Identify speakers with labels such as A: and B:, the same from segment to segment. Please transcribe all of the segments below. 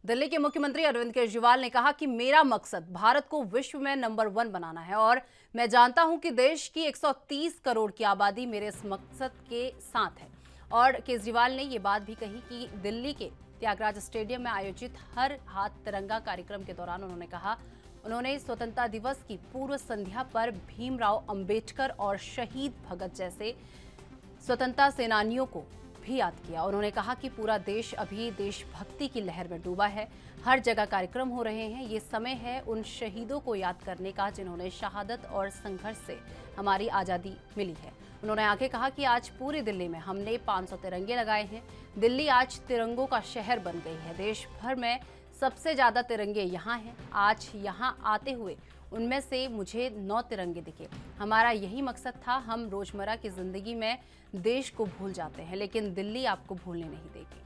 A: दिल्ली के मुख्यमंत्री अरविंद केजरीवाल ने कहा कि मेरा मकसद भारत को विश्व में नंबर 1 बनाना है और मैं जानता हूं कि देश की 130 करोड़ की आबादी मेरे इस मकसद के साथ है। और केजरीवाल ने ये बात भी कही कि दिल्ली के त्यागराज स्टेडियम में आयोजित हर हाथ तिरंगा कार्यक्रम के दौरान उन्होंने स्वतंत्रता दिवस की पूर्व संध्या पर भीमराव अंबेडकर और शहीद भगत जैसे स्वतंत्रता सेनानियों को भी याद किया। उन्होंने कहा कि पूरा देश अभी देशभक्ति की लहर में डूबा है, हर जगह कार्यक्रम हो रहे हैं। ये समय है उन शहीदों को याद करने का जिन्होंने शहादत और संघर्ष से हमारी आज़ादी मिली है। उन्होंने आगे कहा कि आज पूरी दिल्ली में हमने 500 तिरंगे लगाए हैं। दिल्ली आज तिरंगों का शहर बन गई है। देश भर में सबसे ज्यादा तिरंगे यहाँ हैं। आज यहाँ आते हुए उनमें से मुझे 9 तिरंगे दिखे। हमारा यही मकसद था। हम रोजमर्रा की जिंदगी में देश को भूल जाते हैं, लेकिन दिल्ली आपको भूलने नहीं देगी।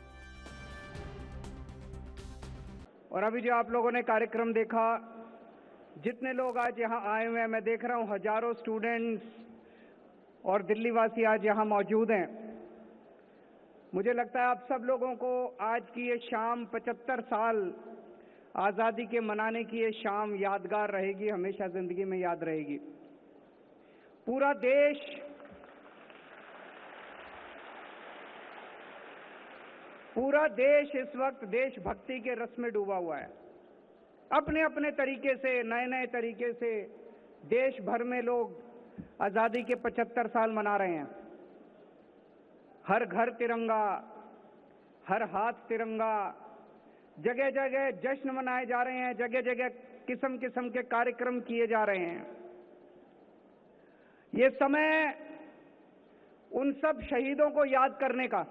B: और अभी जो आप लोगों ने कार्यक्रम देखा, जितने लोग आज यहाँ आए हुए हैं, मैं देख रहा हूँ हजारों स्टूडेंट्स और दिल्ली वासी आज यहाँ मौजूद हैं। मुझे लगता है आप सब लोगों को आज की ये शाम 75 साल आज़ादी के मनाने की ये शाम यादगार रहेगी, हमेशा जिंदगी में याद रहेगी। पूरा देश इस वक्त देशभक्ति के रस में डूबा हुआ है। अपने अपने तरीके से, नए नए तरीके से देश भर में लोग आज़ादी के 75 साल मना रहे हैं। हर घर तिरंगा, हर हाथ तिरंगा, जगह जगह जश्न मनाए जा रहे हैं, जगह जगह किस्म किस्म के कार्यक्रम किए जा रहे हैं। ये समय उन सब शहीदों को याद करने का,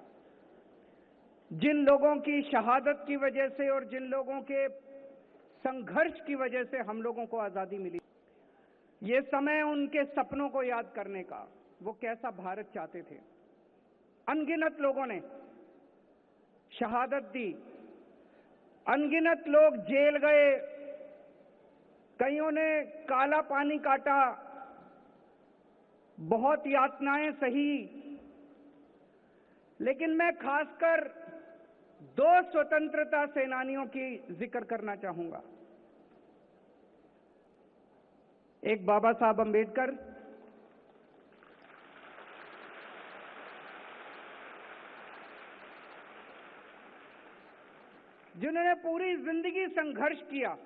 B: जिन लोगों की शहादत की वजह से और जिन लोगों के संघर्ष की वजह से हम लोगों को आज़ादी मिली। ये समय उनके सपनों को याद करने का, वो कैसा भारत चाहते थे। अनगिनत लोगों ने शहादत दी, अनगिनत लोग जेल गए, कईयों ने काला पानी काटा, बहुत यातनाएं सही। लेकिन मैं खासकर 2 स्वतंत्रता सेनानियों की जिक्र करना चाहूंगा। एक बाबा साहब अंबेडकर, जिन्होंने पूरी जिंदगी संघर्ष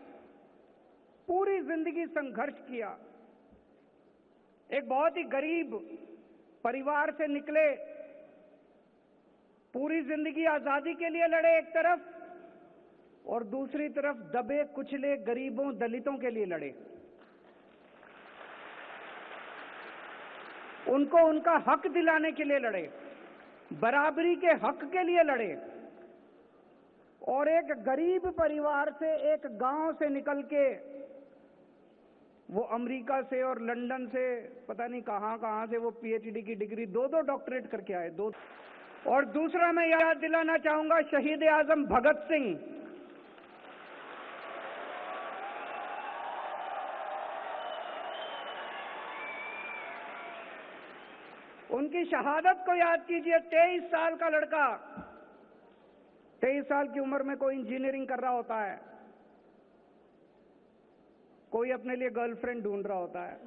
B: किया। एक बहुत ही गरीब परिवार से निकले, पूरी जिंदगी आजादी के लिए लड़े एक तरफ, और दूसरी तरफ दबे कुचले गरीबों दलितों के लिए लड़े। उनको उनका हक दिलाने के लिए लड़े, बराबरी के हक के लिए लड़े। और एक गरीब परिवार से, एक गांव से निकल के वो अमेरिका से और लंदन से, पता नहीं कहां से वो पीएचडी की डिग्री, 2 डॉक्टरेट करके आए, 2। और दूसरा मैं याद दिलाना चाहूंगा शहीद आजम भगत सिंह। उनकी शहादत को याद कीजिए। 23 साल का लड़का, 23 साल की उम्र में कोई इंजीनियरिंग कर रहा होता है, कोई अपने लिए गर्लफ्रेंड ढूंढ रहा होता है,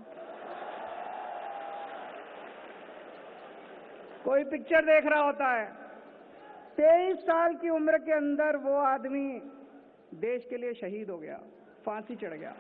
B: कोई पिक्चर देख रहा होता है। 23 साल की उम्र के अंदर वो आदमी देश के लिए शहीद हो गया, फांसी चढ़ गया।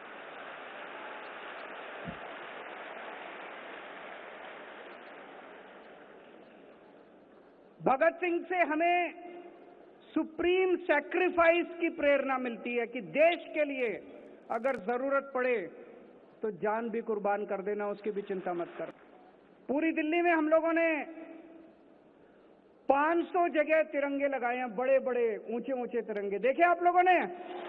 B: भगत सिंह से हमें सुप्रीम सैक्रिफाइस की प्रेरणा मिलती है कि देश के लिए अगर जरूरत पड़े तो जान भी कुर्बान कर देना, उसकी भी चिंता मत कर। पूरी दिल्ली में हम लोगों ने 500 जगह तिरंगे लगाए हैं, बड़े बड़े ऊंचे ऊंचे तिरंगे। देखे आप लोगों ने?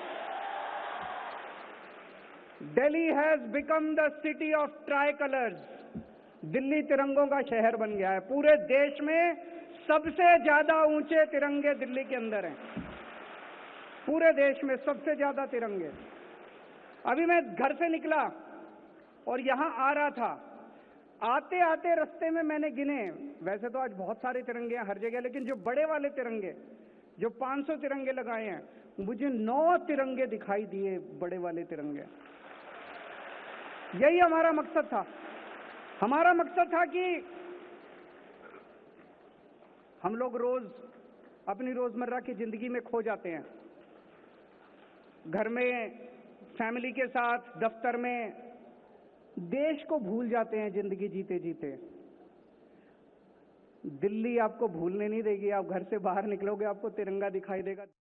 B: Delhi has become the city of tricolours. Delhi तिरंगों का शहर बन गया है। पूरे देश में सबसे ज्यादा ऊंचे तिरंगे दिल्ली के अंदर हैं। पूरे देश में सबसे ज्यादा तिरंगे। अभी मैं घर से निकला और यहां आ रहा था, आते आते रास्ते में मैंने गिने, वैसे तो आज बहुत सारे तिरंगे हैं हर जगह, लेकिन जो बड़े वाले तिरंगे जो 500 तिरंगे लगाए हैं, मुझे 9 तिरंगे दिखाई दिए, बड़े वाले तिरंगे। यही हमारा मकसद था। हमारा मकसद था कि हम लोग रोज अपनी रोजमर्रा की जिंदगी में खो जाते हैं, घर में फैमिली के साथ, दफ्तर में, देश को भूल जाते हैं जिंदगी जीते जीते। दिल्ली आपको भूलने नहीं देगी। आप घर से बाहर निकलोगे, आपको तिरंगा दिखाई देगा।